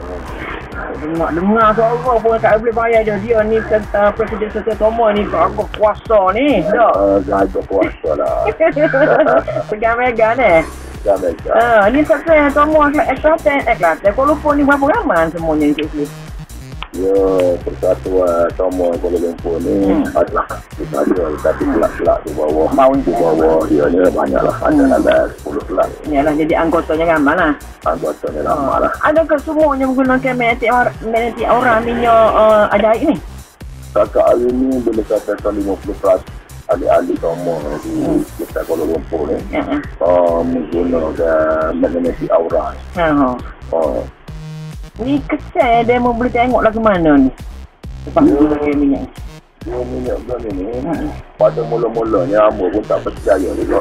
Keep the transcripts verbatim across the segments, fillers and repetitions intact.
Dengar-dengar suara pun tak boleh bayar dia. Dia ni uh, Presiden Setia Tomo ni agak kuasa ni. Tak? Uh, agak kuasa lah. Pegang Mega ni. Pegang Mega. Uh, ni Setia Tomo Kelantan. Eh Kelantan. Kuala Lumpur ni berapa ramai semuanya ni Cik Sri? Ya, Persatuan Tomo Kuala Lumpur ni hmm. adalah kita ada. Tapi kelak-kelak di bawah. Bawah di bawah dia ni banyak lah. Ada hmm. dalam sepuluh kelak. Yalah, jadi anggotanya ramai lah. Anggotanya ramai lah. Adakah semuanya menggunakan magnetik or, magnetik aura minyak uh, ajaib ni? Kakak hari ni boleh katakan lima puluh peratus ahli-ahli Tomo di hmm. kita Kuala Lumpur ni ya, ya. Uh, menggunakan magnetik aura. Ya, uh. Ni kesal dia mau boleh tengok lah ke mana ni lepas ya. Menggunakan minyak ni. Dia minyak bulan ni hmm. pada mula-mulanya Amor pun tak percaya juga.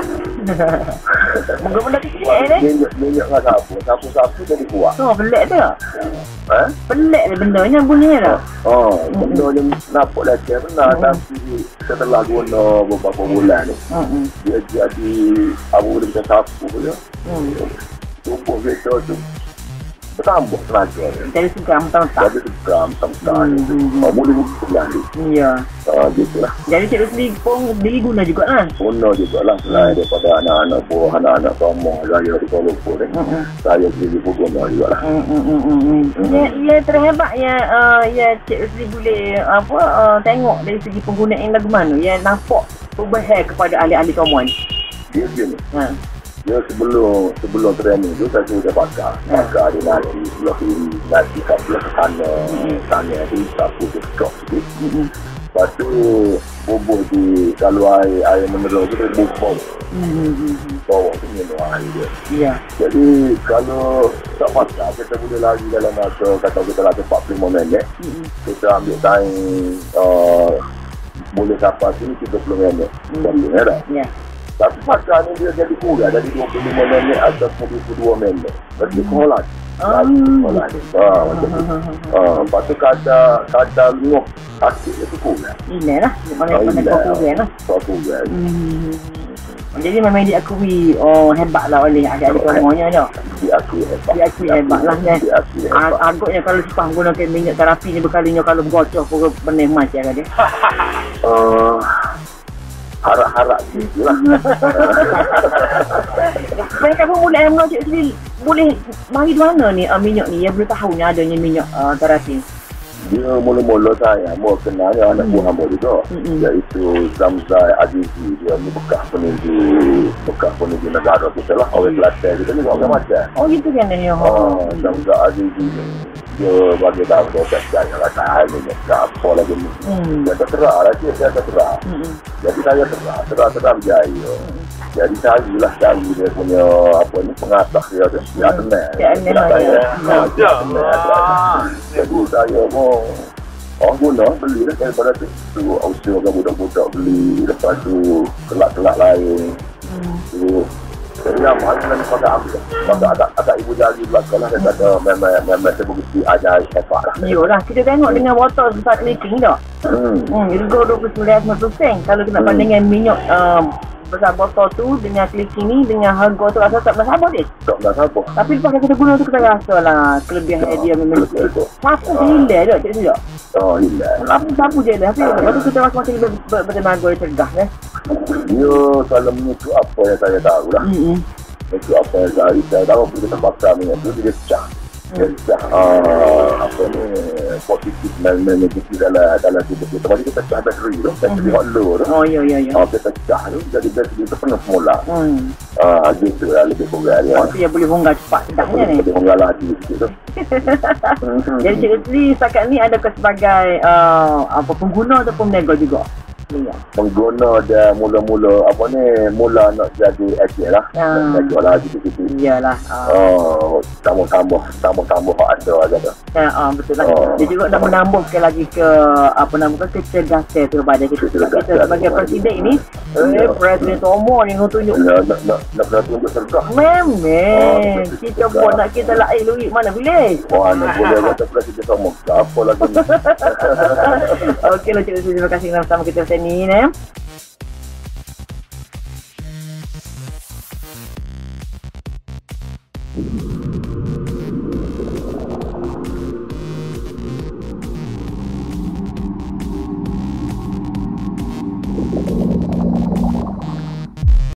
Mungkin benda kecil ni. Minyak, minyak dengan sapu. Sapu-sapu jadi kuat. Oh, pelik tu. Eh? Pelik ni bendanya bunyi dah. Oh, benda ni nampak leceh benar. Hmm. Tapi setelah guna beberapa bulan ni, hmm. dia jadi abu dia sapu je. Hmm. Tubuh kita tu bertambah tenaga ni. Jadi segram tak? Jadi segram tak. Hmm. Oh, boleh bulan ni. Ya. Ah, gitulah. Jadi Cik Rusli pun diguna jugalah. Guna jugalah selain hmm. daripada anak-anak buah, anak-anak Tomo saya di Kuala Lumpur ni. Hmm. Saya sendiri pun guna jugalah. Hmm. Hmm. Hmm. Hmm. Hmm. Ya, ya terhebat ya, uh, ya Cik Rusli boleh apa uh, tengok dari segi penggunaan lagu mana. Ya nampak perubahan kepada ahli-ahli Tomo ni. Dia gini. Ha. Ya sebelum sebelum training tu saya sudah bakar. Bakar di nasi sebelah kiri, nasi kat sebelah ke sana. Sana tu sapu tu skop sikit. Lepas tu bubuh di kalau air, air mineral tu dia bubuh. Bawah tu minum air dia. Ya. Jadi kalau tak bakar kita boleh lari dalam masa kata kita lari empat puluh lima minit. Kita ambil time uh, boleh sampai sini tiga puluh minit. Contohnya dah. Ya. Tapi pasal ni dia jadi kurang dari dua puluh lima minit atau dua puluh dua minit. Berarti sekolah. Lagi sekolah. Haa, macam tu. Haa, lepas tu kadar, kadar luap sakit itu kurang. Ilah lah. Mana yang pada kau kurang lah. Kau kurang. Jadi memang diakui oh hebat lah oleh adik-adik semuanya dah. Diakui hebat. Diakui hebat lah kan. Diakui hebat. Agaknya kalau sepah gunakan minyak terapi ni berkalinya kalau bergocok pun benih macam kan dia. Haa. Harap-harap gitu lah. Mereka pun boleh mengajuk Cik Sri boleh mari di mana ni uh, minyak ni? Yang boleh tahu ni adanya minyak uh, terapi. Dia mula-mula saya mau kenal ya, anak buah hamba juga. Mm-hmm. Iaitu Zamzai Azizi. Dia ni bekas peninju bekas peninju negara kita lah. Orang Kelantan kita ni orang macam. Oh gitu kan dia. Oh, Zamzai Azizi ni dia bagi tahu dia percaya lah saya ni tak apa lagi ni. Hmm. Dia terserah lah dia, dia terserah. Hmm. Jadi saya terserah, terserah-terserah berjaya. Hmm. Jadi carilah cari dia punya apa ni pengasah dia tu. Ya tenang. Ya tenang. Ya tenang. Jadi saya mau orang guna beli lah daripada tu. Tu usia ke budak-budak beli. Lepas tu kelak-kelak lain. Hmm. Tu jadi lama kan pada ambil. Pada agak agak ibu jari belakang lah. Dia kata memang saya begitu ajaib hebat lah. Yolah, kita tengok dengan botol besar clicking tak? Hmm. Hmm, Irgo dua puluh sembilan puluh sen. Kalau kita nak bandingkan minyak um, besar botol tu dengan clicking ni dengan harga tu rasa tak bersama dia. Tak bersama. Tapi lepas kita guna tu kita rasa lah kelebihan oh, dia memang itu. Sapu oh. Hilang tak cik tidak? Oh hilang. Sapu sapu je dah. Tapi lepas tu kita rasa macam lebih bertenaga cergas eh. Ya kalau menuju apa yang saya tahu lah. Mm-hmm. Itu apa yang saya, saya tahu kita bakar minyak tu dia pecah. Dia pecah uh, apa ni positif dan negatif dalam dalam tubuh kita. Jadi kita pecah bateri tu. Bateri hot low tu. Oh ya ya ya. Uh, kita pecah tu. Jadi bateri tu penuh semula. Hmm. Uh, gitu lah lebih kurang dia. Oh tu yang boleh bongkar cepat sedapnya ni. Boleh bongkar lagi sikit tu. Jadi Cik Rusli setakat ni adakah sebagai uh, apa pengguna ataupun peniaga juga? Ya. Pengguna dia mula-mula apa ni mula nak jadi agent lah. Hmm. Nak jual lagi gitu. Iyalah. Oh, tambah-tambah tambah-tambah ada aja tu. Ya, uh, betul lah. Oh. Dia juga nak menambah sekali lagi ke apa nama ke kecerdasan tu kepada kita. Kita sebagai presiden ini, eh Presiden Tomo ni tunjuk. Nak nak nak nak tunjuk cerdas. Memang. Kita buat nak kita lain duit mana boleh. Wah, nak boleh kata Presiden Tomo. Apa lagi. Okeylah Cik Rusli, terima kasih bersama kita ni eh.